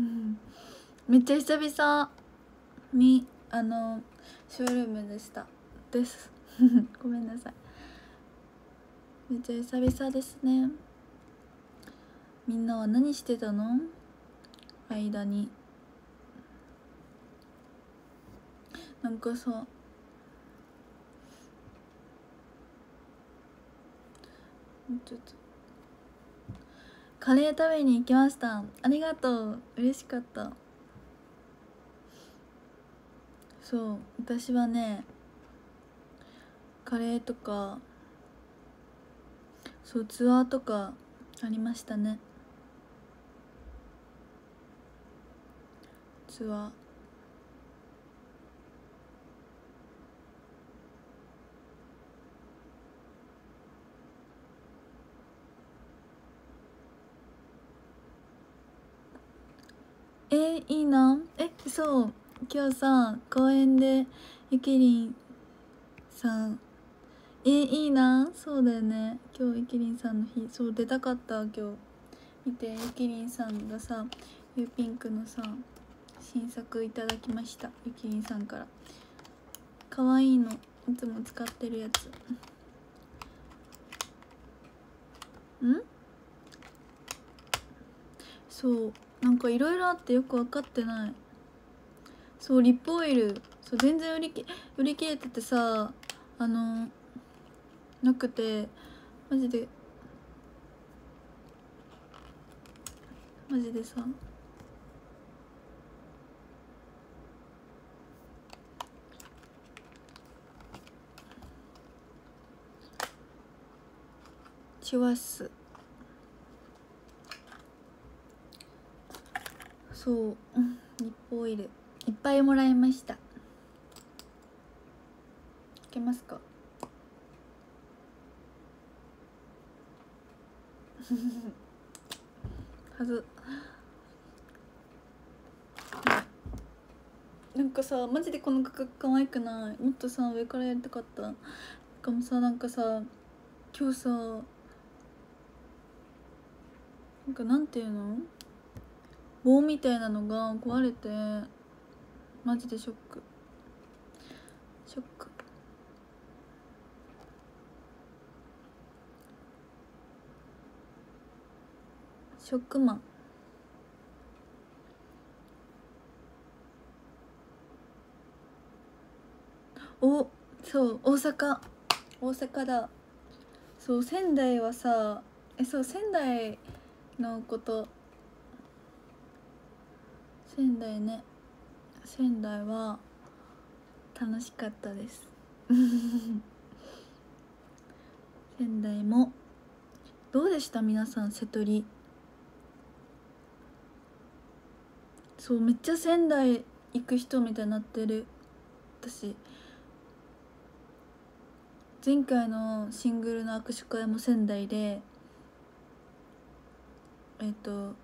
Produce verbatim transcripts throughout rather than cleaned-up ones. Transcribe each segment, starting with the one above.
うんめっちゃ久々にあのショールームでしたですごめんなさい。めっちゃ久々ですね。みんなは何してたの？間になんかさちょっとカレー食べに行きました。ありがとう、嬉しかった。そう私はねカレーとかそうツアーとかありましたね。ツアーえー、いいな。えそう今日さ公園でゆきりんさんえー、いいな。そうだよね今日ゆきりんさんの日。そう出たかった今日見てゆきりんさんがさゆうピンクのさ新作いただきました。ゆきりんさんからかわいいのいつも使ってるやつ。んそうなんかいろいろあってよく分かってない。そうリップオイルそう全然売りき売り切れててさあのなくてマジでマジでさチワスそうリップオイルいっぱいもらいました。いけますかはずなんかさマジでこの価格可愛くない？もっとさ上からやりたかった。しかもさなんかさ今日さなんかなんていうの棒みたいなのが壊れてマジでショックショック。ショックマン。おそう大阪大阪だ。そう仙台はさえそう仙台のこと仙台ね仙台は楽しかったです仙台もどうでした皆さん？瀬戸りそうめっちゃ仙台行く人みたいになってる。私前回のシングルの握手会も仙台でえっ、と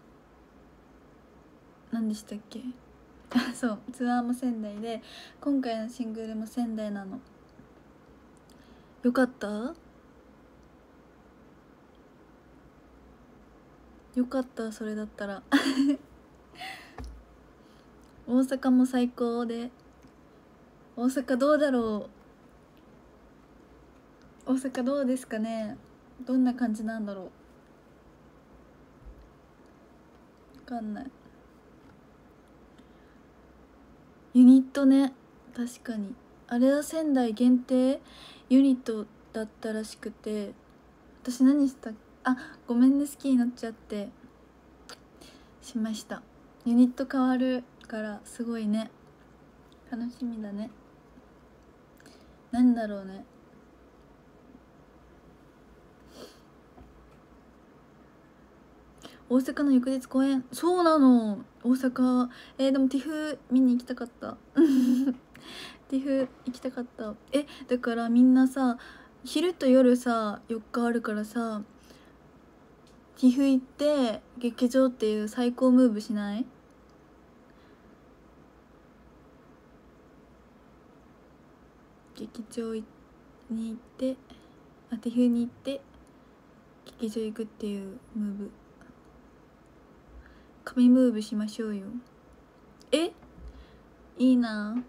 何でしたっけあそうツアーも仙台で今回のシングルも仙台なの。よかったよかったそれだったら大阪も最高で大阪どうだろう大阪どうですかね。どんな感じなんだろう分かんない。ユニットね確かにあれは仙台限定ユニットだったらしくて私何したあごめんね好きになっちゃってしました。ユニット変わるからすごいね楽しみだね。なんだろうね大阪の翌日公演そうなの大阪えー、でもティフ見に行きたかったティフ行きたかったえだからみんなさ昼と夜さよっかあるからさティフ行って劇場っていう最高ムーブしない？劇場に行ってあティフに行って劇場行くっていうムーブ神ムーブしましょうよ。え、いいな。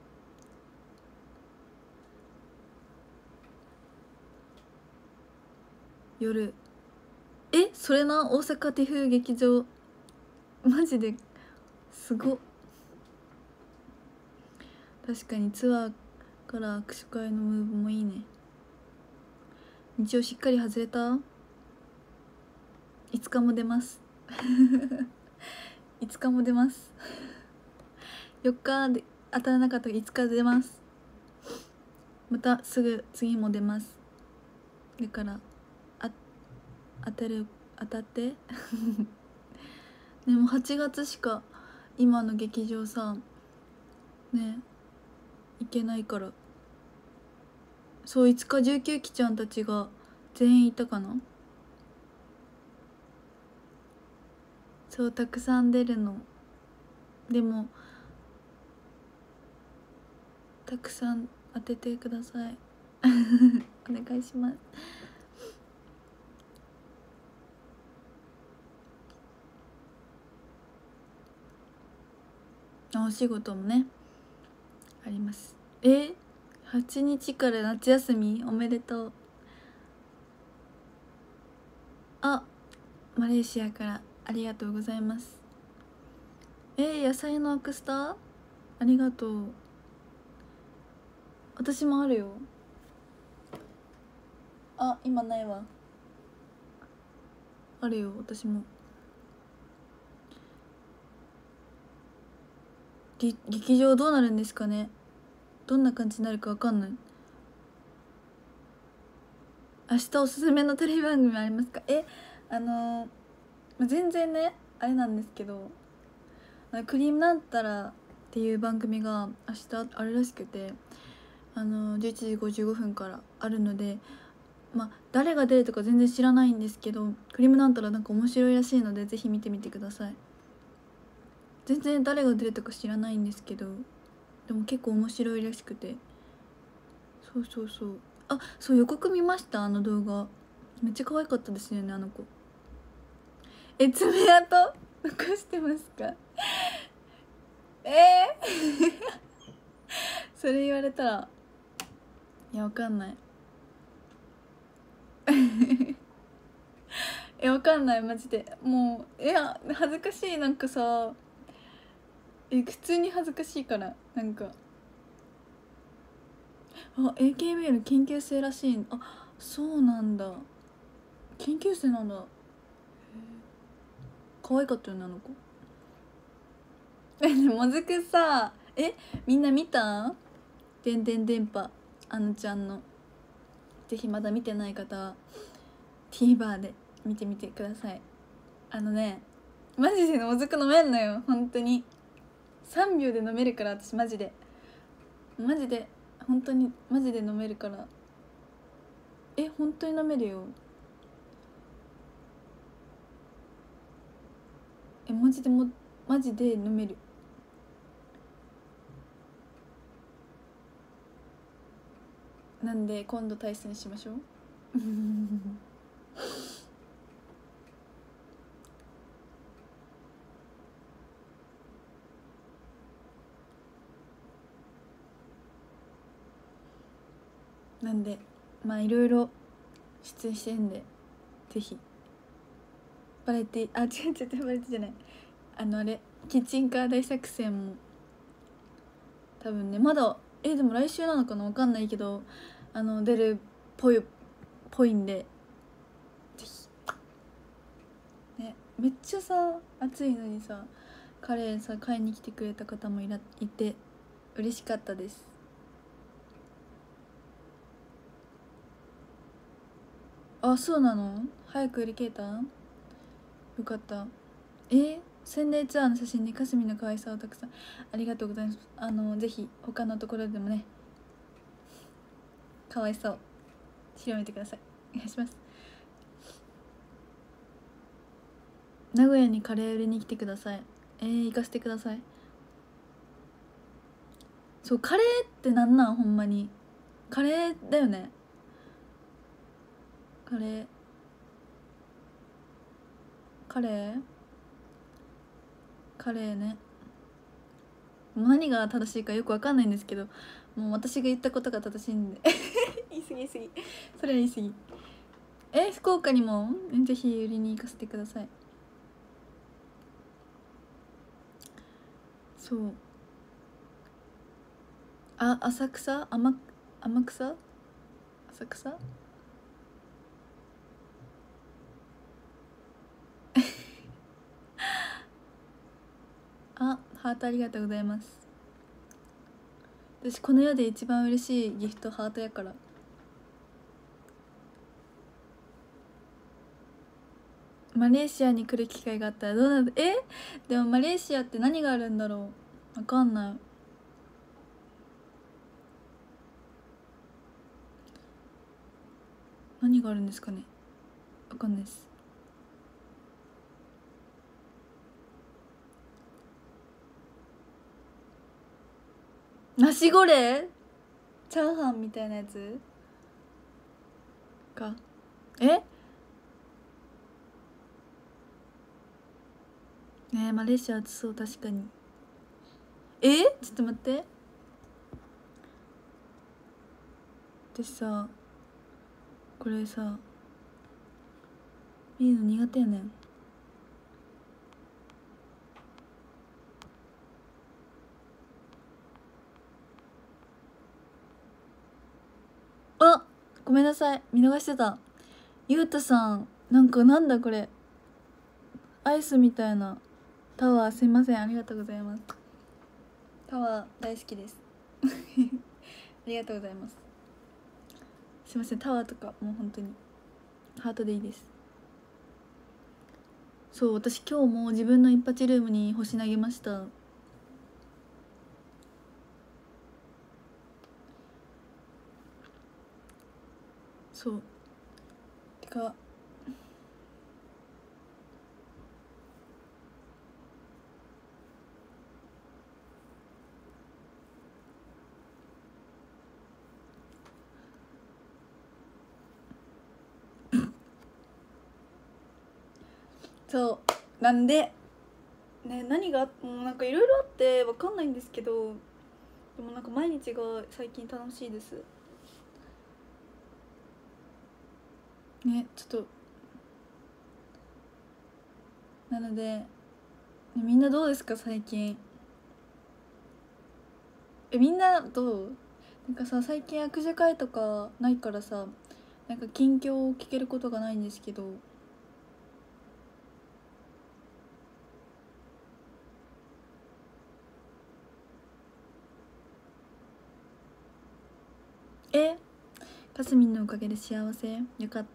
夜、え、それな、大阪ティフ劇場、マジですごっ。確かにツアーから握手会のムーブもいいね。日曜しっかり外れた。いつかも出ますいつかも出ますよっかで当たらなかったらいつか出ます。またすぐ次も出ます。だからあ当たる当たってでもはちがつしか今の劇場さね行けないから。そう、いつかじゅうきゅう期ちゃんたちが全員いたかな。そう、たくさん出るの。でもたくさん当ててくださいお願いします。お仕事もねあります。え、はちにちから夏休みおめでとう。あ、マレーシアからありがとうございます。えー、野菜のアクスタありがとう。私もあるよ。あ、今ないわ。あるよ私も。劇場どうなるんですかね。どんな感じになるかわかんない。明日おすすめのテレビ番組ありますか。え、あのー、全然ねあれなんですけど、クリームなんたらっていう番組が明日あるらしくて、あのー、じゅういちじごじゅうごふんからあるので、まあ誰が出るとか全然知らないんですけど、クリームなんたらなんか面白いらしいのでぜひ見てみてください。全然誰が出るとか知らないんですけど、でも結構面白いらしくて。そうそうそう。あ、そう予告見ました。あの動画めっちゃ可愛かったですよね、あの子。え、爪痕残してますか。えー、それ言われたらいやわかんないえ、わかんないマジで。もういや恥ずかしい。なんかさ、え普通に恥ずかしいから。なんかあ エーケービーエル 研究生らしい。あ、そうなんだ、研究生なんだ。可愛かったよねあの子。え、もずくさ、えみんな見た？でんでん電波あのちゃんの。ぜひまだ見てない方は TVer で見てみてください。あのねマジでもずく飲めんのよ本当に。さんびょうで飲めるから。私マジでマジで本当にマジで飲めるから。え、本当に飲めるよ。え、マジでもマジで飲める。なんで今度対戦しましょうなんでまあいろいろ出演してるんで、ぜひバラエティあ違う違うバラエティじゃない、あのあれキッチンカー大作戦も多分ねまだえでも来週なのかなわかんないけど、あの出るぽいぽいんで、ぜひね。めっちゃさ暑いのにさカレーさ買いに来てくれた方もいらいて嬉しかったです。あ、そうなの。早く売り切れた。よかった。えー、宣伝ツアーの写真にかすみの可愛さをたくさんありがとうございます。あのぜひ他のところでもね可愛さを広めてください。お願いします。名古屋にカレー売りに来てください。えー、行かせてください。そうカレーってなんなんほんまに。カレーだよね。カレーカレーカレーね。もう何が正しいかよくわかんないんですけど、もう私が言ったことが正しいんで言い過ぎ言い過ぎ、それは言い過ぎ。え福岡にもぜひ売りに行かせてください。そう、あ浅草、天天草浅草あ、ハートありがとうございます。私この世で一番嬉しいギフトハートやから。マレーシアに来る機会があったらどうなる？えでもマレーシアって何があるんだろう、わかんない。何があるんですかね、わかんないです。ナシゴレンチャーハンみたいなやつか。えねえマレーシア暑そう、確かに。えちょっと待って、私さこれさ見るの苦手やねん。あ、ごめんなさい、見逃してた。ゆうたさん、なんかなんだこれ、アイスみたいなタワー、すいません、ありがとうございます。タワー大好きですありがとうございます。すいません、タワーとかもう本当にハートでいいです。そう、私今日も自分の一発ルームに星投げました。そうてかそうなんでね、何がもうなんかいろいろあってわかんないんですけど、でもなんか毎日が最近楽しいですね。ちょっとなので、ね、みんなどうですか最近。えみんなどう？なんかさ最近握手会とかないからさ、なんか近況を聞けることがないんですけど。えかすみんのおかげで幸せよかった。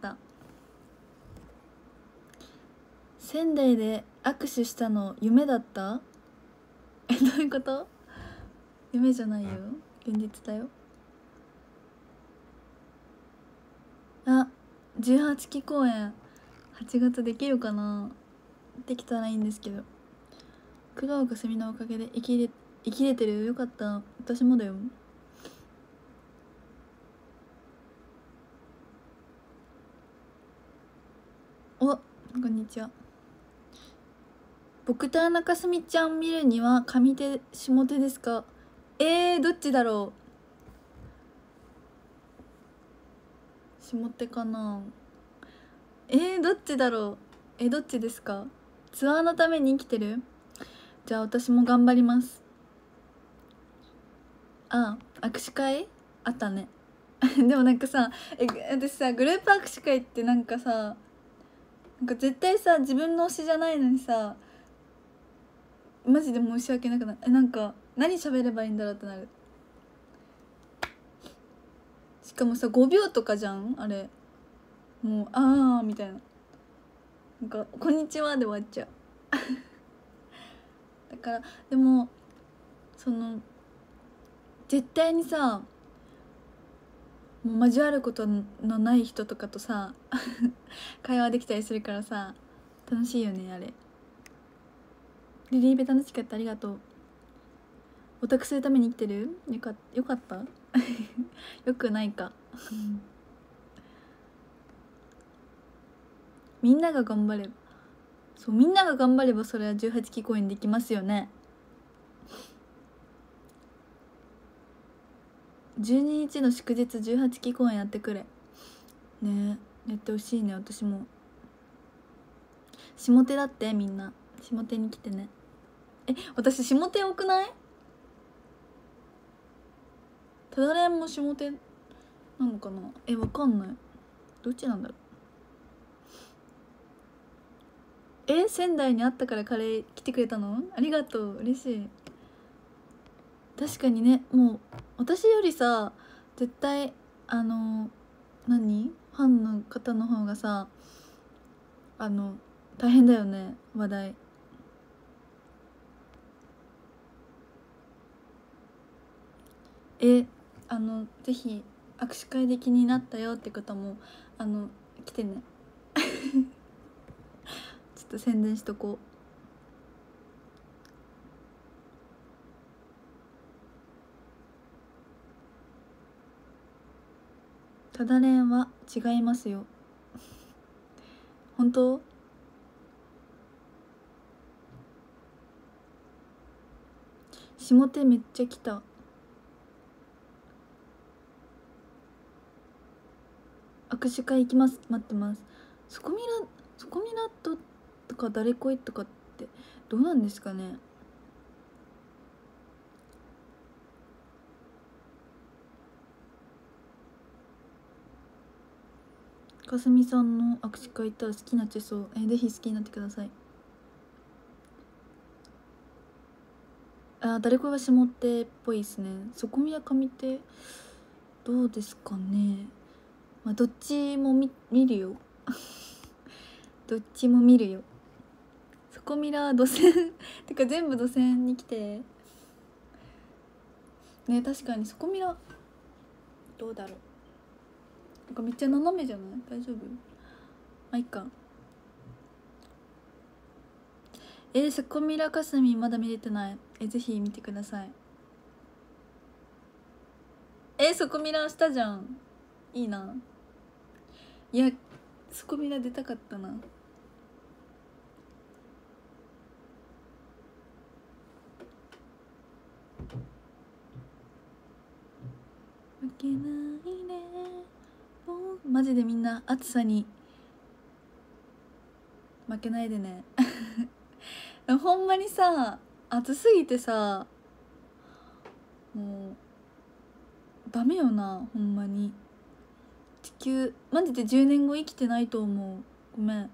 仙台で握手したの夢だった？えどういうこと？夢じゃないよ、現実だよ。あ、じゅうはちき公演はちがつできるかな。できたらいいんですけど。工藤かすみのおかげで生きれ生きれてるよかった。私もだよ。お、こんにちは。僕と中すみちゃん見るには上手下手ですか？えー、どっちだろう。下手かな。えー、どっちだろう。えどっちですか？ツアーのために生きてる？じゃあ私も頑張ります。あ、握手会あったねでもなんかさ、え私さグループ握手会ってなんかさ、なんか絶対さ自分の推しじゃないのにさ、マジで申し訳なくない？えなんか何喋ればいいんだろうってなる。しかもさごびょうとかじゃんあれ。もうあーみたいな、なんか「こんにちは」で終わっちゃうだからでもその絶対にさもう交わることのない人とかとさ会話できたりするからさ楽しいよねあれ。リリーベ楽しかった、ありがとう。オタクするために生きてる？よかよかったよくないかみんなが頑張ればそう、みんなが頑張ればそれはじゅうはちき公演できますよね。じゅうににちの祝日じゅうはちき公演やってくれね。やってほしいね。私も下手だって。みんな下手に来てね。え、私下手多くない？ただれんも下手なのかな。え、わかんない。どっちなんだろう。え、仙台にあったからカレー来てくれたの？ありがとう、嬉しい。確かにね、もう私よりさ絶対あの何ファンの方の方がさあの大変だよね。話題えあのぜひ握手会で気になったよって方もあの来てねちょっと宣伝しとこう。ただれんは違いますよ本当？下手めっちゃ来た。握手会行きます。待ってます。そこみらそこみらととか誰恋とかってどうなんですかね。かすみさんの握手会行ったら好きになっちゃいそう。えぜひ好きになってください。あ誰恋は下手っぽいですね。そこみら上手どうですかね。まあどっちも見見るよどっちも見るよ。そこみら土線てか全部土線に来てね。確かにそこみらどうだろう。なんかめっちゃ斜めじゃない？大丈夫？まあいっか。えー、そこみらかすみまだ見れてない。えぜひ見てください。えー、そこみらしたじゃん。いいな。いやそこみら出たかったな。負けないねもうマジでみんな暑さに負けないでねほんまにさ暑すぎてさもうダメよな。ほんまに地球マジでじゅうねんご生きてないと思う。ごめん。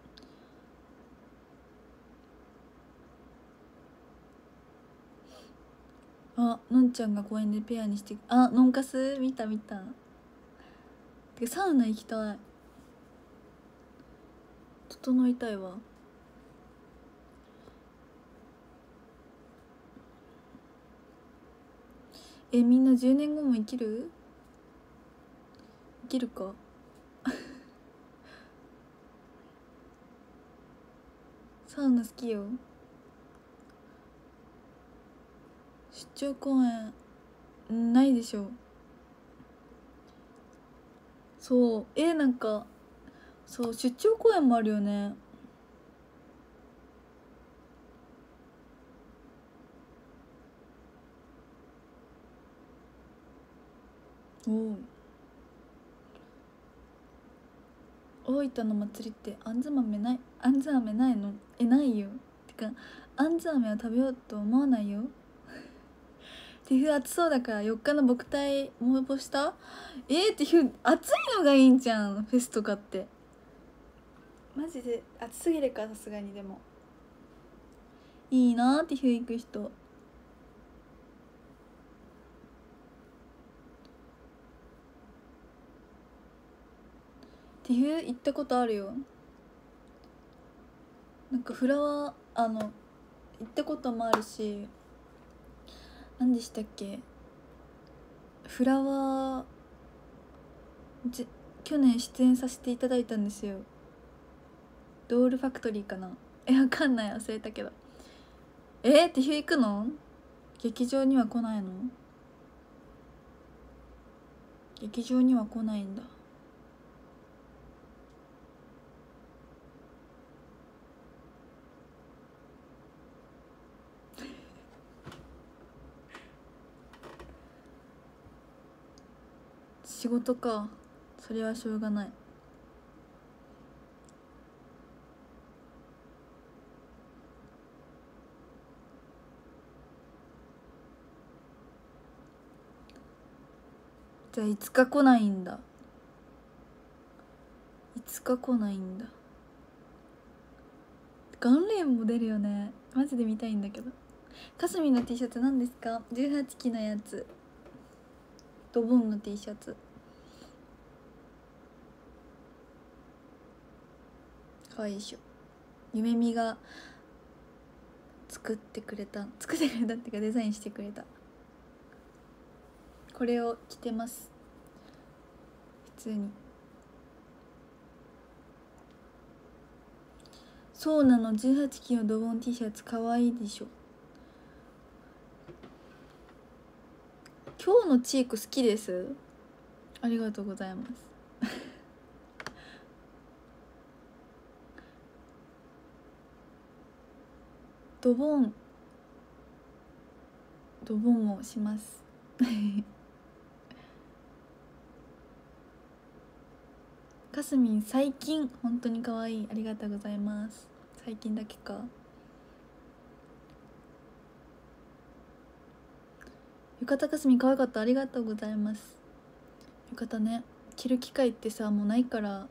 あのんちゃんが公園でペアにしてあのんかす見た見た。てかサウナ行きたい。整いたいわ。えみんなじゅうねんごも生きる？生きるかサウナ好きよ。出張公演ないでしょ。そうえなんかそう出張公演もあるよね。おお大分の祭りってあんず飴ないあんず飴ないの？えないよ。てかあんず飴は食べようと思わないよティフ暑そうだからよっかの牧隊応募した。えー、ティフ暑いのがいいんじゃん。フェスとかってマジで暑すぎるか。さすがにでもいいなティフ行く人。ティフ行ったことあるよ。なんかフラワーあの行ったこともあるし何でしたっけフラワーじ去年出演させていただいたんですよ。ドールファクトリーかな。えわかんない忘れたけど。えー、ティフ行くの？劇場には来ないの？劇場には来ないんだ。 仕事か、それはしょうがない。じゃあいつか来ないんだ。いつか来ないんだ。ガンレーンも出るよね。マジで見たいんだけど。かすみんの T シャツ何ですか？じゅうはちきのやつ、ドボンの T シャツかわいいでしょ。ゆめみが作ってくれた作ってくれたっていうかデザインしてくれた。これを着てます、普通に。そうなの、じゅうはちきのドボン T シャツかわいいでしょ。今日のチーク好きです。ありがとうございますドボンドボンもしますかすみん最近本当に可愛い。ありがとうございます。最近だけか。浴衣かすみん可愛かった。ありがとうございます。浴衣ね、着る機会ってさもうないから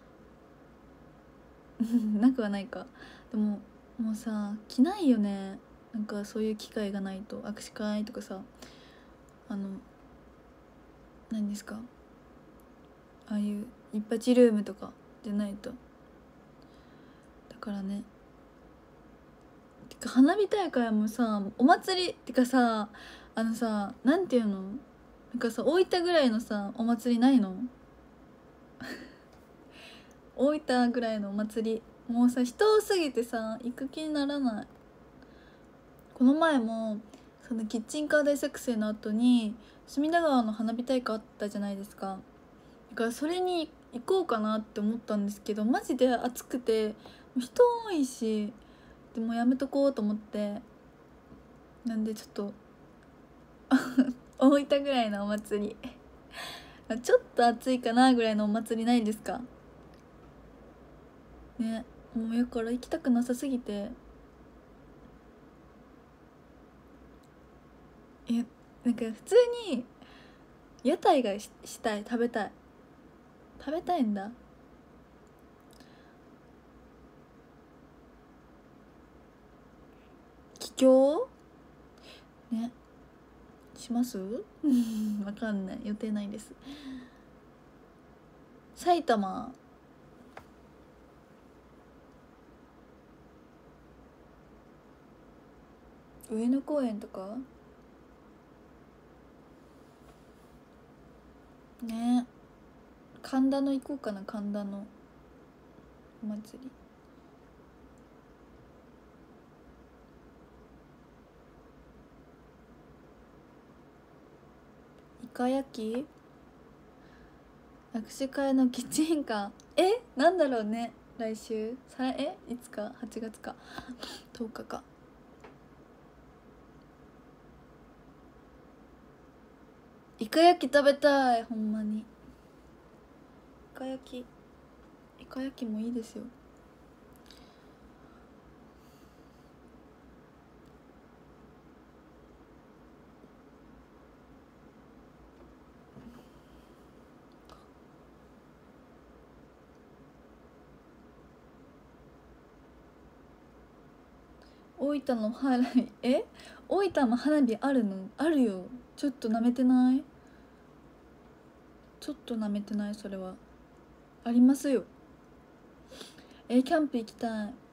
なくはないか。でももうさ着ないよね。なんかそういう機会がないと、握手会とかさ、あの何ですか、ああいう一発ルームとかじゃないと。だからね、てか花火大会もさ、お祭りってかさ、あのさ、なんていうの、なんかさ、大分ぐらいのさお祭りないの大分ぐらいのお祭り、もうさ人多すぎてさ行く気にならない。この前もそのキッチンカー大作戦の後に隅田川の花火大会あったじゃないですか。だからそれに行こうかなって思ったんですけど、マジで暑くて人多いし、でもやめとこうと思って、なんでちょっと大分ぐらいのお祭りちょっと暑いかなぐらいのお祭りないですかね。もうやから行きたくなさすぎて、えなんか普通に屋台が し, したい食べたい食べたいんだ。帰郷ねしますわかんない、予定ないです。埼玉上野公園とかね。神田の行こうかな。神田のお祭り。イカ焼き、握手会のキッチンカー、えなんだろうね。来週さえいつか、はちがつかとおかか。イカ焼き食べたい、ほんまに。イカ焼きイカ焼きもいいですよ。大分の花火、え大分も花火あるの？あるよ。ちょっとなめてない？ちょっとなめてない？それはありますよ。えキャンプ行きたい。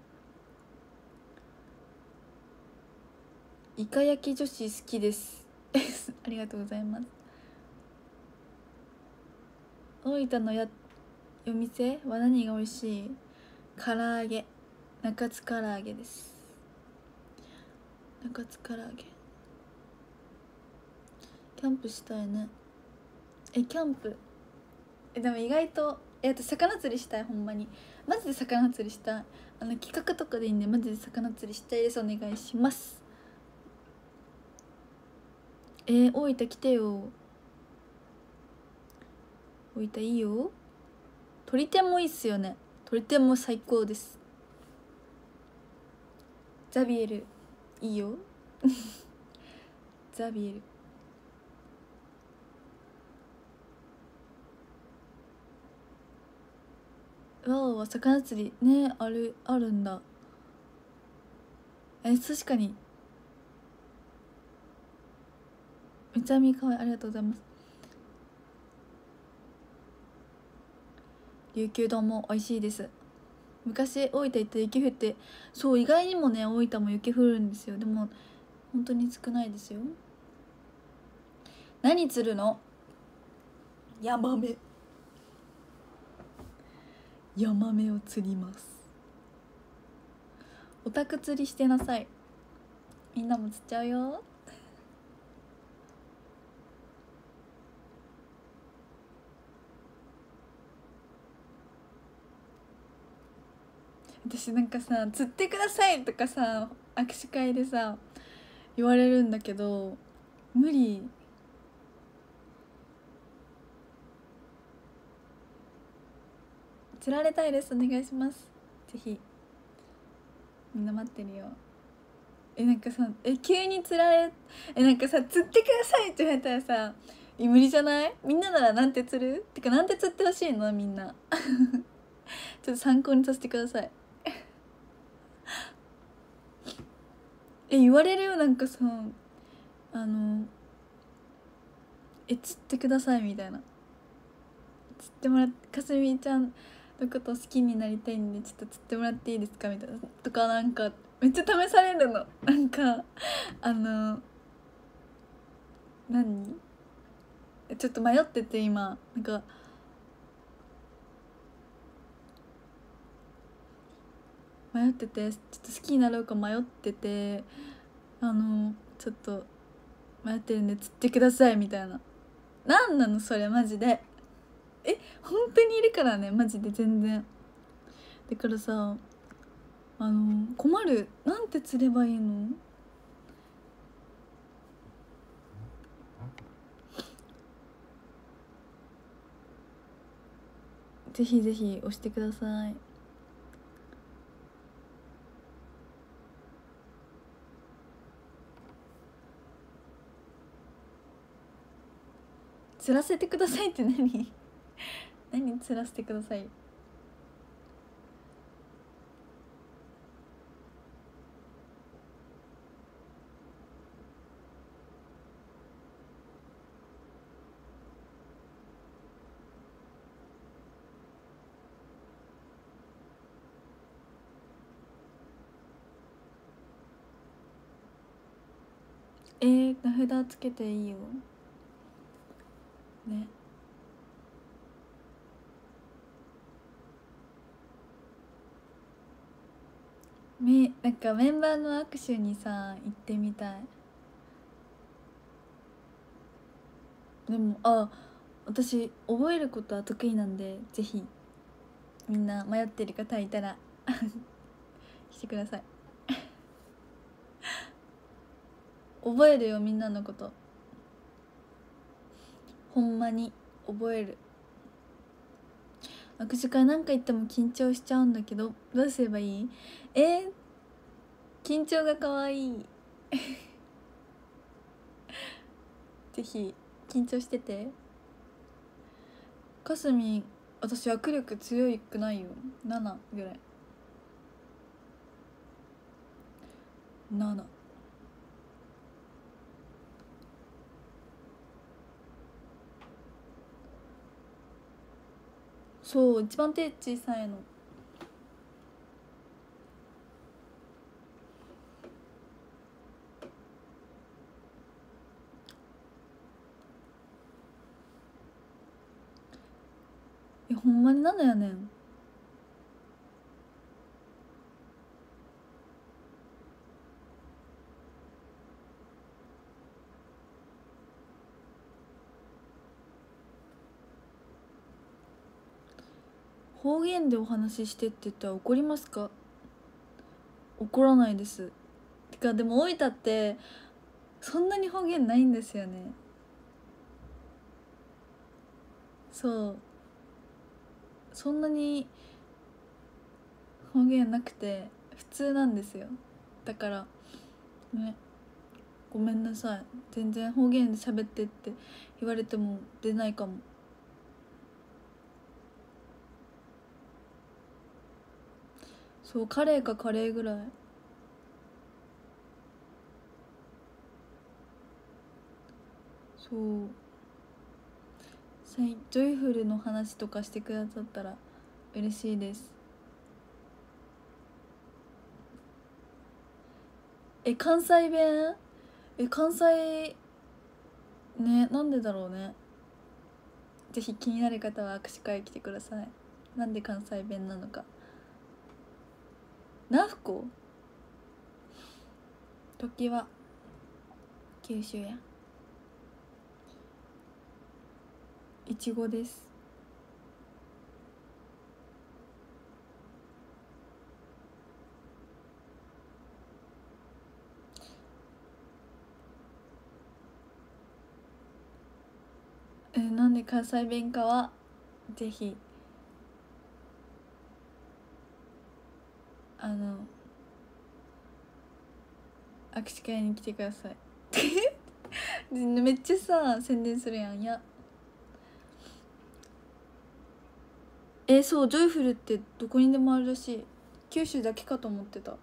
イカ焼き女子好きですありがとうございます。大分のやお店は何が美味しい？唐揚げ、中津唐揚げです。中津唐揚げ。キャンプしたいね。えキャンプえでも意外とえあと魚釣りしたい。ほんまにマジで魚釣りしたい。あの企画とかでいいんでマジで魚釣りしたいです。お願いします。えー、大分来てよ。 大分いいよ。鳥天もいいっすよね。鳥天も最高です。ザビエルいいよザビエルわお、魚釣りね、あるあるんだ。え、確かにめちゃみかわいい。ありがとうございます。琉球丼も美味しいです。昔大分行って雪降って、そう意外にもね大分も雪降るんですよ。でも本当に少ないですよ。何釣るの？ヤマメ。ヤマメを釣ります。オタク釣りしてなさい。みんなも釣っちゃうよ。私なんかさ、釣ってくださいとかさ握手会でさ言われるんだけど無理。釣られたいです。お願いします。ぜひ。みんな待ってるよ。えなんかさ、え急に釣られえなんかさ釣ってくださいって言われたらさ無理じゃない？みんなならなんて釣る？てかなんて釣ってほしいのみんなちょっと参考にさせてくださいえ言われるよ。なんかさあのえ釣ってくださいみたいな。釣ってもらってかすみちゃんのこと好きになりたいんでちょっと釣ってもらっていいですかみたいなとか、なんかめっちゃ試されるの。なんかあの何ちょっと迷ってて今なんか迷っててちょっと好きになろうか迷っててあのちょっと迷ってるんで釣ってくださいみたいな。なんなのそれマジで。え本当にいるからねマジで全然。だからさあの困る。なんて釣ればいいの？ぜひぜひ押してください。釣らせてくださいって何何釣らせてください。えー、名札つけていいよね。めなんかメンバーの握手にさ行ってみたい。でもあ私覚えることは得意なんでぜひみんな迷ってる方いたらしてください覚えるよみんなのこと。ほんまに覚える。握手会なんか行っても緊張しちゃうんだけどどうすればいい？えー、緊張が可愛いぜひ緊張してて。かすみん私握力強くないよ。ななぐらい。なな。そう一番手小さいの。えほんまにななやねん。方言でお話ししてって言ったら怒りますか？怒らないです。てかでも大分ってそんなに方言ないんですよね。そうそんなに方言なくて普通なんですよ。だからね、ごめんなさい。全然方言で喋ってって言われても出ないかも。そう、カレーかカレーぐらい。そうジョイフルの話とかしてくださったら嬉しいです。え、関西弁？え、関西ね、なんでだろうね。ぜひ気になる方は握手会来てください。なんで関西弁なのか。ナフコ？時は九州や。いちごです。え、なんで関西弁かはぜひあの握手会に来てくださいめっちゃさ宣伝するやん。いや、え、そうジョイフルってどこにでもあるらしい。九州だけかと思ってた。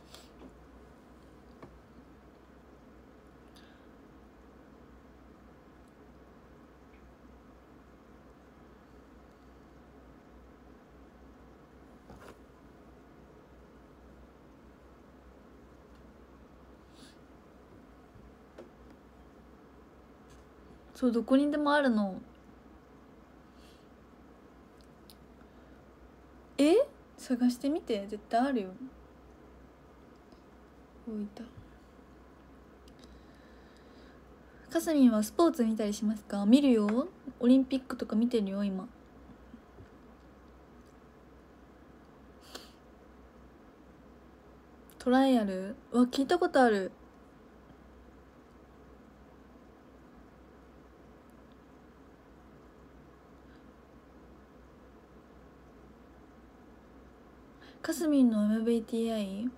そう、どこにでもあるの。え、探してみて、絶対あるよ。大分。かすみんはスポーツ見たりしますか？見るよ。オリンピックとか見てるよ今。トライアルは聞いたことある。かすみんの エムブイティーアイ？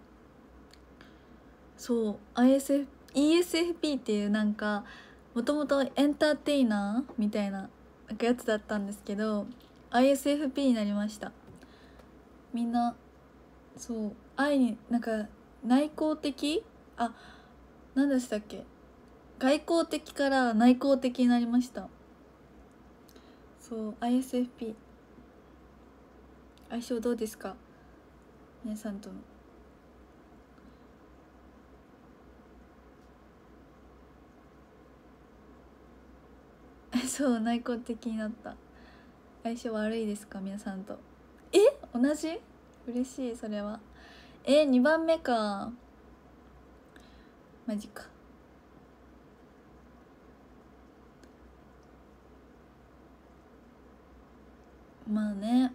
そう アイエスエフ イーエスエフピー っていうなんかもともとエンターテイナーみたいななんかやつだったんですけど アイエスエフピー になりました。みんなそう愛になんか内向的、あ、何でしたっけ、外交的から内向的になりました。そう アイエスエフピー 相性どうですか皆さんとの。そう内向的になった。相性悪いですか皆さんと。え、同じ？嬉しいそれは。え、にばんめか。マジか。まあね、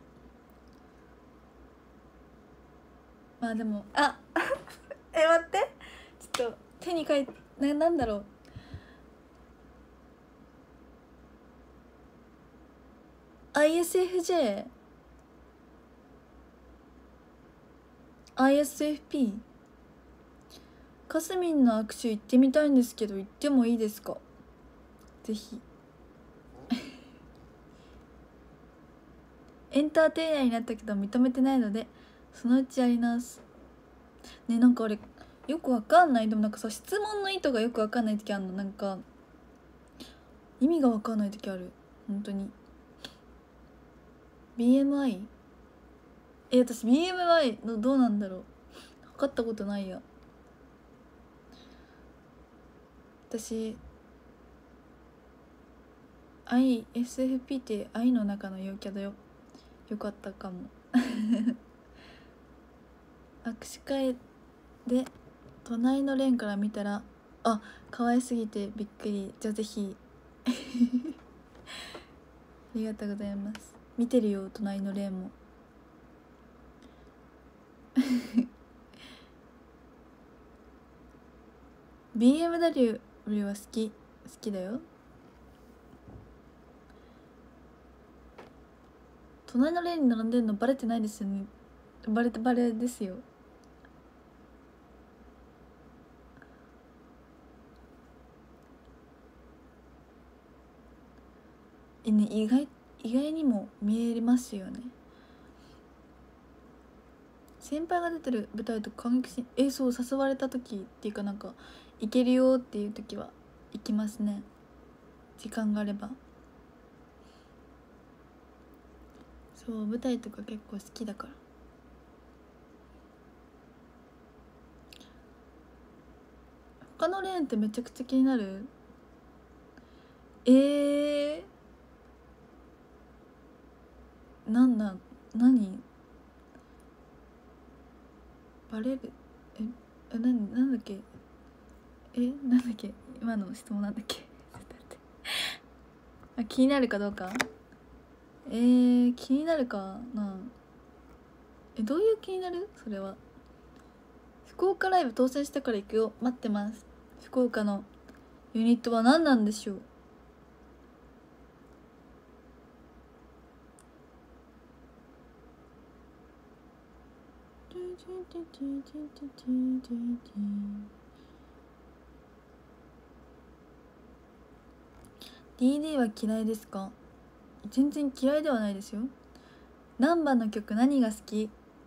まあでもあえ、待って、ちょっと手に書いてな、なんだろう、アイエスエフジェー、 アイエスエフピー、 かすみんの握手行ってみたいんですけど行ってもいいですか？ぜひエンターテイナーになったけど認めてないのでそのうちやりますね。なんかあれよくわかんない。でもなんかさ、質問の意図がよくわかんない時あるの。なんか意味がわかんない時ある本当に。 ビーエムアイ？ え、私 ビーエムアイ のどうなんだろう、測ったことないや。私 アイエスエフピー って愛の中の陽キャだよ。よかったかも握手会で隣のレーンから見たらあ、可愛すぎてびっくり。じゃあぜひありがとうございます。見てるよ隣のレーンもビーエムダブリュー は好き好きだよ。 隣のレーンに並んでるのバレてないですよね。バレてバレですよ。えね、意外意外にも見えますよね。先輩が出てる舞台とか感激し、えそう誘われた時っていうか、なんか行けるよっていう時は行きますね、時間があれば。そう舞台とか結構好きだから。他のレーンってめちゃくちゃ気になる。えー、なんなん何バレる。ええななんだっけえなんだっけ今の質問なんだっけちょっと待ってあ、気になるかどうか。えー、気になるかな。えどういう気になる。それは福岡ライブ当選したから行くよ。待ってます。福岡のユニットは何なんでしょう。ディーディー は嫌いですか。全然嫌いではないですよ。何番の曲何が好き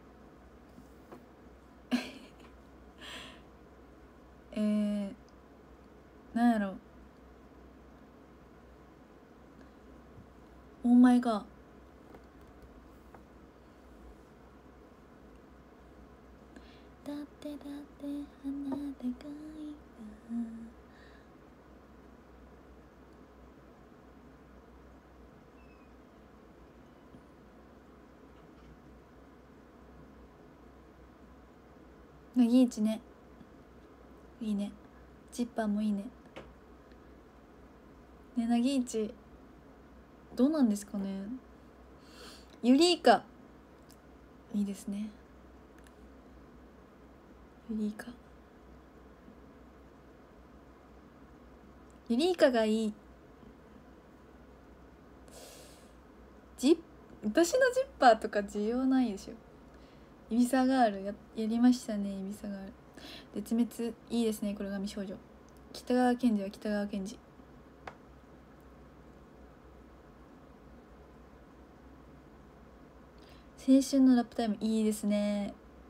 えー、なんやろ。オーマイガー。だってだって花でかいな。なぎいちね、いいね。ジッパーもいいね。ね、なぎいちどうなんですかね。ユリイカいいですね。ユリイカユリイカがいい。ジ私のジッパーとか需要ないでしょ。イビサガール や, やりましたね。イビサガール絶滅いいですね。これが美少女。北川賢治は北川賢治。青春のラップタイムいいですね。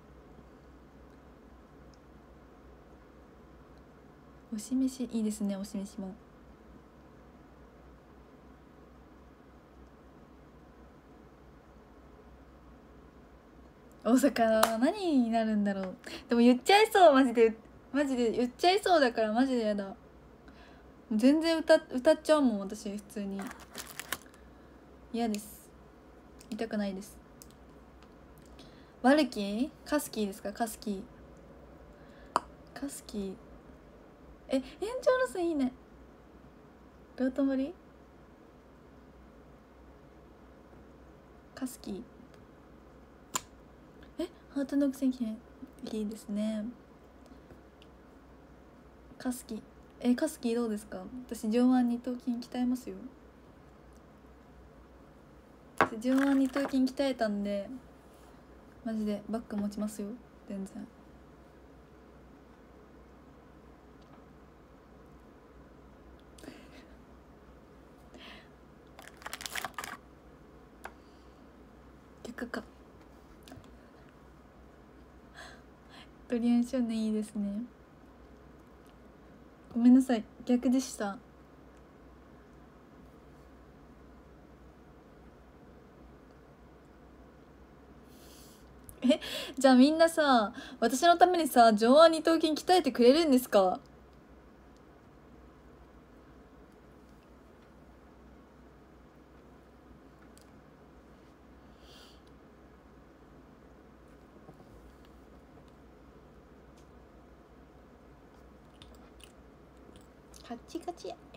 推し飯いいですね。推し飯も大阪の何になるんだろう。でも言っちゃいそう。マジでマジで言っちゃいそうだからマジでやだ。全然 歌, 歌っちゃうもん私。普通に嫌です。痛くないです。ワルキーカスキーですか。カスキーカスキーえ延長ロスいいね。ロート森カスキーえハートのくせにいいですね。カスキーえカスキーどうですか。私上腕二頭筋鍛えますよ。上腕二頭筋鍛えたんでマジでバッグ持ちますよ。全然逆か。ドリアン少年いいですね。ごめんなさい逆でした。えじゃあみんなさ私のためにさ上腕二頭筋鍛えてくれるんですか。カッチカチや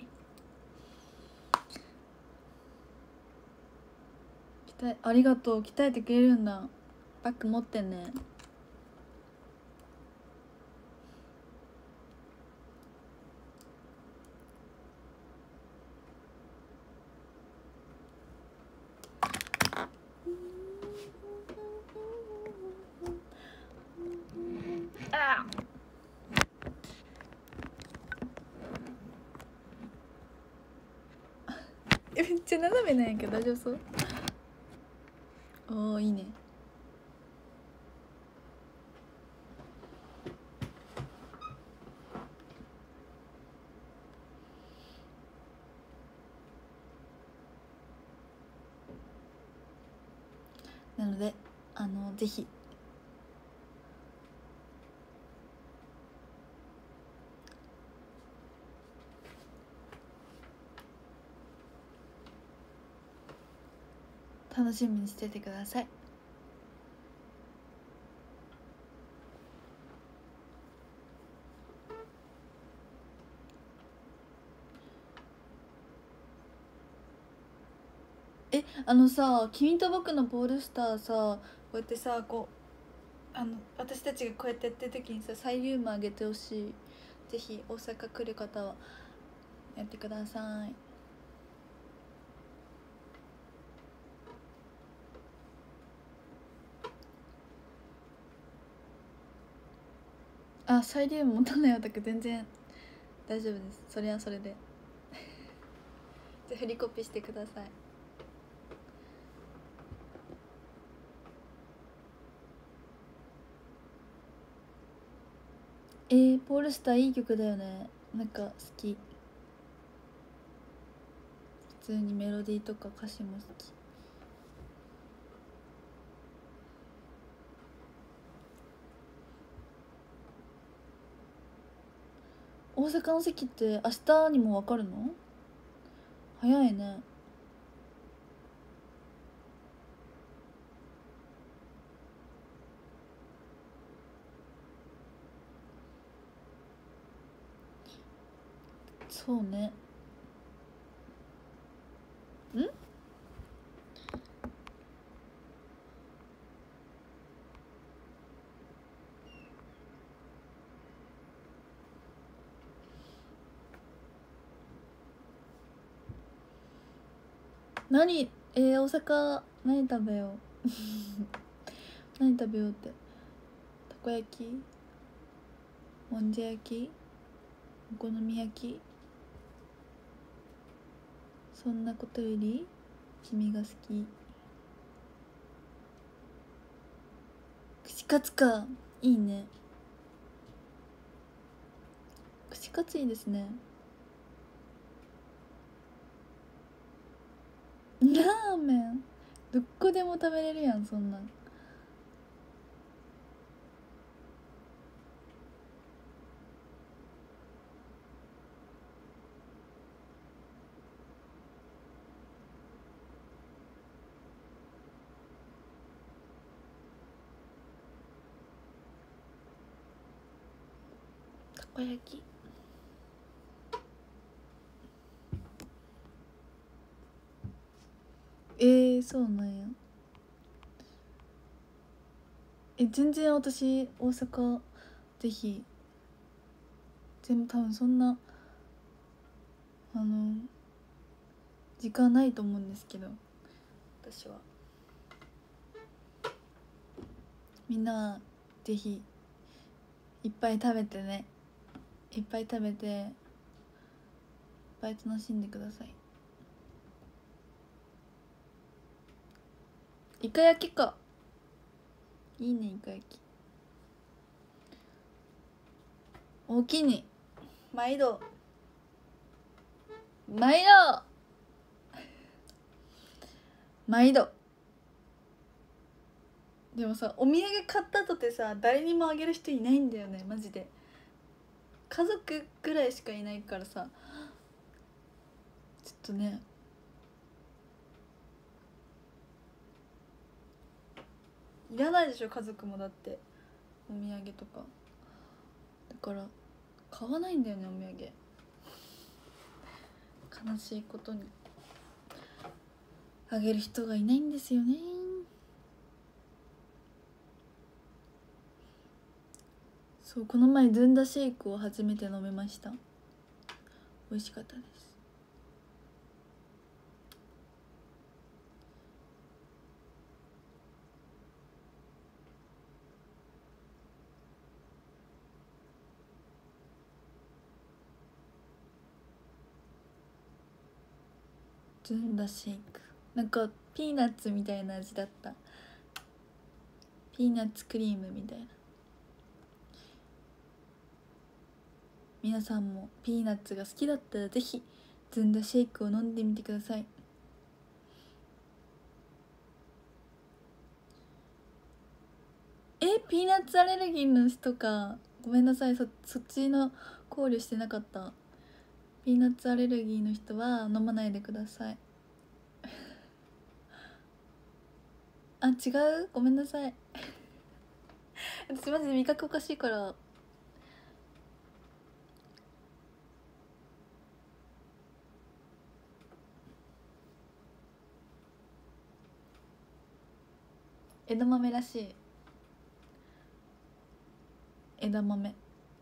鍛えありがとう。鍛えてくれるんだ。バッグ持ってんね。 ちゃ斜めなんやけど大丈夫そう？おーいいね。なのであのぜひ楽しみにしててください。え、あのさ「君と僕のポールスター」さこうやってさこうあの私たちがこうやってやってる時にさサイリウムあげてほしい。ぜひ大阪来る方はやってください。あ、サイリウム持たない私全然大丈夫です。それはそれでじゃあ振りコピーしてください。えー、ポールスターいい曲だよね。なんか好き。普通にメロディーとか歌詞も好き。大阪の席って明日にも分かるの？早いね。そうね。ん？何？えー、大阪何食べよう何食べようって。たこ焼き、もんじゃ焼き、お好み焼き、そんなことより君が好き。串カツか、いいね。串カツいいですね。ラーメンどこでも食べれるやん、そんなん。たこ焼きえー、そうなんや。え、全然私大阪ぜひ全部多分そんなあの時間ないと思うんですけど、私はみんなぜひいっぱい食べてね。いっぱい食べていっぱい楽しんでください。イカ焼きか、いいね。イカ焼きおおきに毎度毎度毎度。でもさ、お土産買ったとてさ誰にもあげる人いないんだよね、マジで。家族ぐらいしかいないからさ、ちょっとね。いらないでしょ家族も。だってお土産とかだから買わないんだよね、お土産。悲しいことにあげる人がいないんですよね。そう、この前ずんだシェイクを初めて飲めました。美味しかったです。 ずんだシェイク、なんかピーナッツみたいな味だった。ピーナッツクリームみたいな。皆さんもピーナッツが好きだったらぜひずんだシェイクを飲んでみてください。え、ピーナッツアレルギーの人か。ごめんなさい、そそっちの考慮してなかった。ピーナッツアレルギーの人は飲まないでください。あ、違う、ごめんなさい私マジで味覚おかしいから。枝豆らしい。枝豆。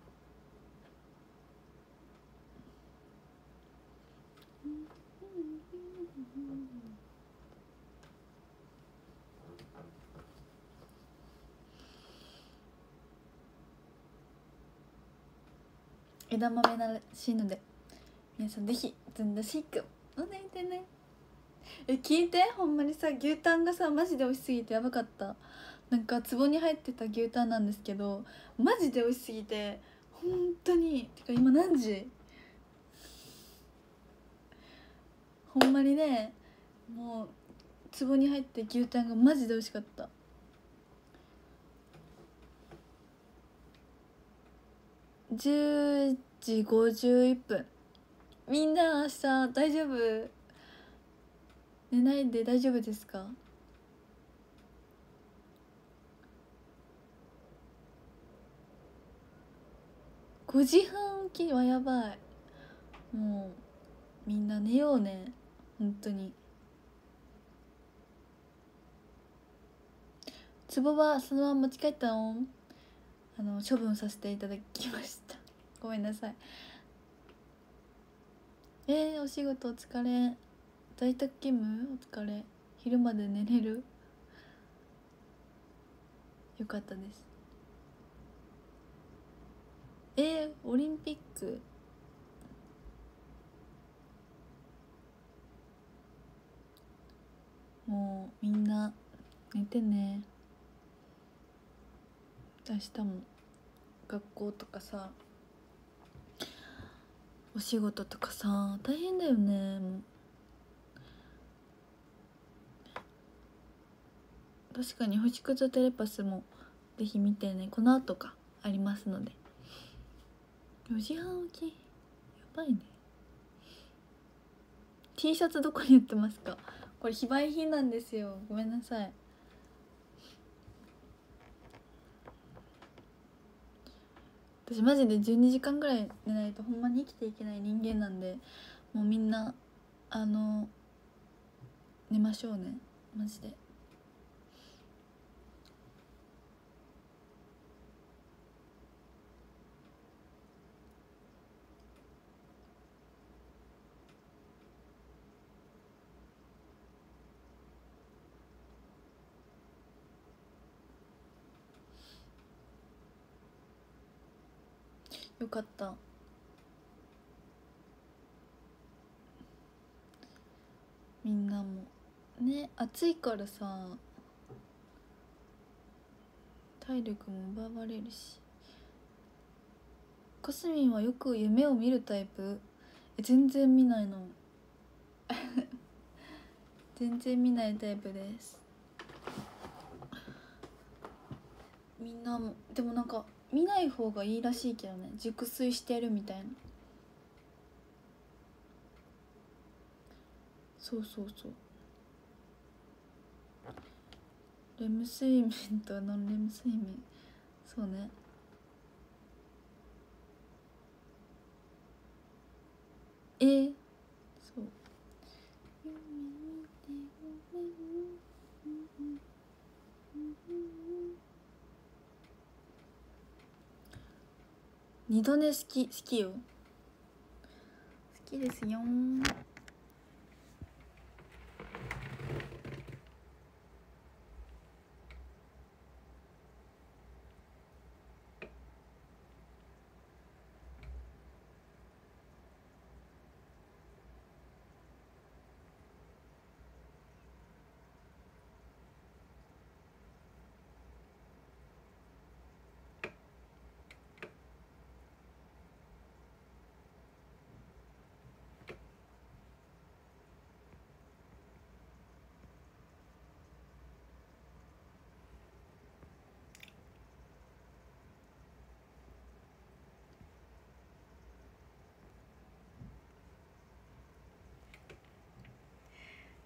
枝豆らしいので皆さんぜひずんだシェイク飲んでみてね。え、聞いて、ほんまにさ、牛タンがさマジで美味しすぎてやばかった。なんか壺に入ってた牛タンなんですけどマジで美味しすぎて、本当に。てか今何時？ほんまにね、もう壺に入って牛タンがマジで美味しかった。じゅうじごじゅういっぷん。みんな明日大丈夫？寝ないで大丈夫ですか？ごじはん起きはやばい。もうみんな寝ようね、本当に。壺はそのまま持ち帰ったの？あの処分させていただきましたごめんなさい。えー、お仕事お疲れ。在宅勤務お疲れ。昼まで寝れる？よかったです。えー、オリンピックもうみんな寝てね。明日も学校とかさお仕事とかさ大変だよね。もう確かに星屑テレパスもぜひ見てね。この後かありますので。よじはん起きやばいね。 T シャツどこに売ってますか？これ非売品なんですよ、ごめんなさい。私マジでじゅうにじかんぐらい寝ないとほんまに生きていけない人間なんで、もうみんなあの寝ましょうねマジで。よかった。みんなもね、暑いからさ体力も奪われるし。かすみんはよく夢を見るタイプ？え、全然見ないの全然見ないタイプです。みんなもでもなんか見ない方がいいらしいけどね、熟睡してるみたいな。そうそうそう。レム睡眠とノンレム睡眠、そうね。えー、そう。二度寝好き好きよ。好きですよー。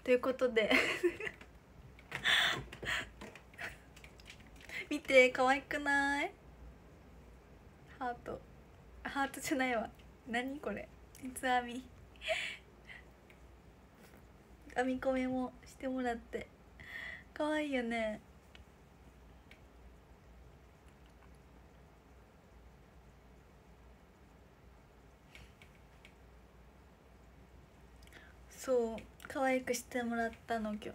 ということで見て可愛くない？ハートハートじゃないわ、何これ、三つ編み編み込みもしてもらって可愛いよね。そう可愛くしてもらったの今日。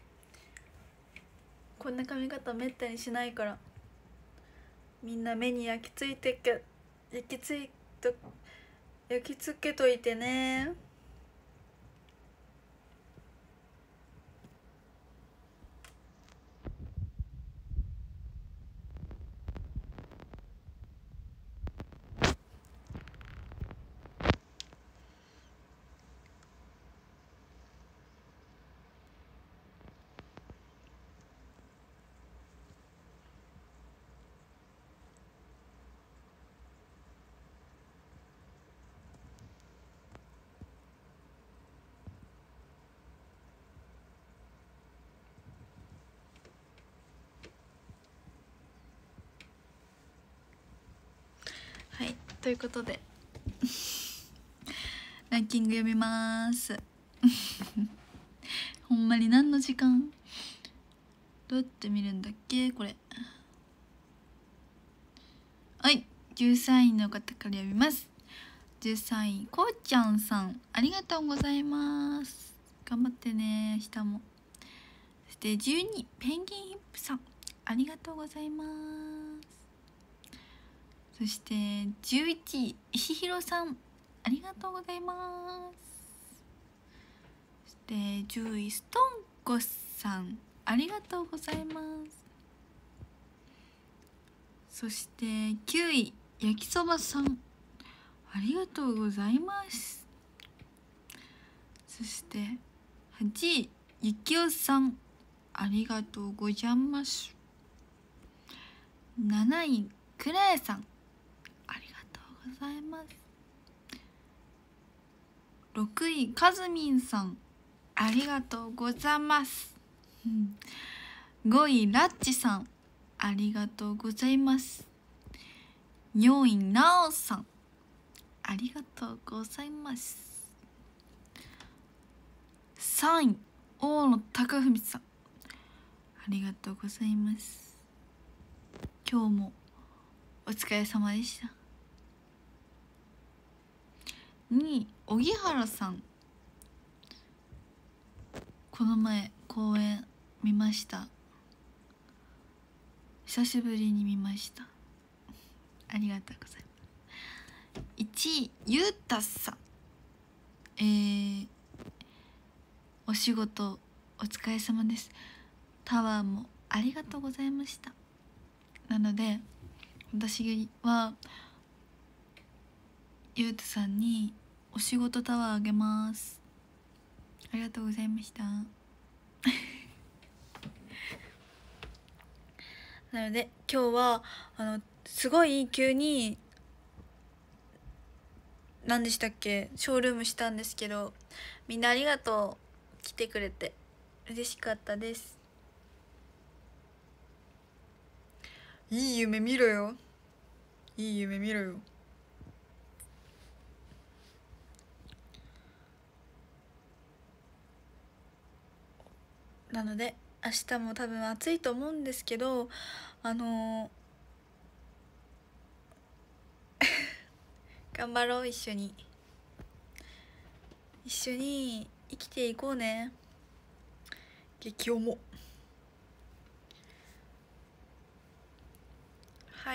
こんな髪型めったにしないから、みんな目に焼き付いてけ焼き付いと焼き付けといてね。はい、ということでランキング読みますほんまに何の時間、どうやって見るんだっけこれ。はい、じゅうさんいの方から読みます。じゅうさんい、こうちゃんさん、ありがとうございます。頑張ってね、明日も。そしてじゅうに、ペンギンヒップさん、ありがとうございます。そしてじゅういちい、石広さん、ありがとうございます。そしてじゅうい、ストンコさん、ありがとうございます。そしてきゅうい、焼きそばさん、ありがとうございます。そしてはちい、ゆきおさん、ありがとうございます。なない、クレイさん、ありがとうございます。ろくい、かずみんさん、ありがとうございます。ごい、ラッチさん、ありがとうございます。よんい、なおさん、ありがとうございます。さんい、大野貴文さん、ありがとうございます。今日もお疲れ様でした。にい、荻原さん、この前公演見ました。久しぶりに見ました。ありがとうございます。いちい、ゆうたさん、えー、お仕事お疲れ様です。タワーもありがとうございました。なので私はゆうたさんにお仕事タワーあげます。ありがとうございましたなので今日はあのすごい急に何でしたっけショールームしたんですけど、みんなありがとう、来てくれて嬉しかったです。いい夢見ろよ、いい夢見ろよ。なので明日も多分暑いと思うんですけど、あのー、頑張ろう、一緒に一緒に生きていこうね。激重。はい、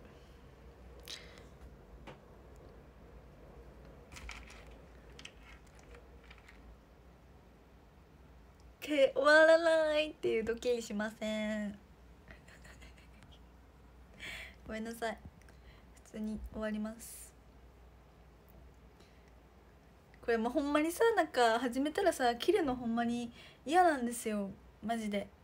手終わらないっていう時計しませんごめんなさい、普通に終わります。これもうほんまにさ、なんか始めたらさ切るのほんまに嫌なんですよ、マジで。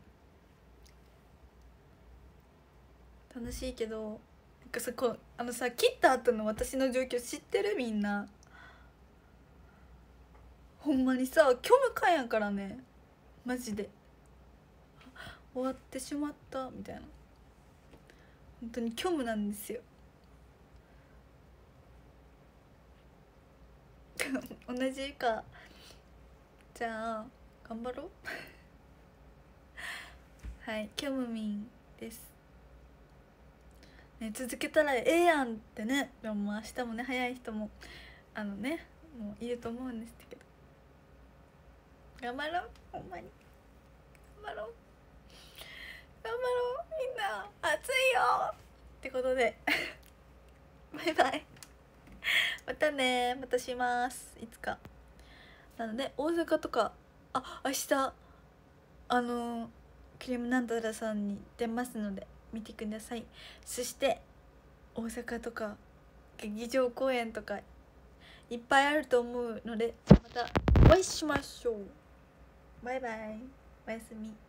楽しいけど、なんかさ、こうあのさ切った後の私の状況知ってる？みんなほんまにさ虚無感やからね、マジで終わってしまったみたいな、本当に虚無なんですよ同じか。じゃあ頑張ろうはい虚無みんです、ね、続けたらええやんってね。でも明日もね早い人もあのねもういると思うんですけど、頑張ろう、ほんまに頑張ろう頑張ろう、みんな暑いよってことでバイバイまたね、またしますいつか。なので大阪とかあ明日あのクリームなんたらさんに出ますので見てください。そして大阪とか劇場公演とかいっぱいあると思うのでまたお会いしましょう。バイバイ、おやすみ。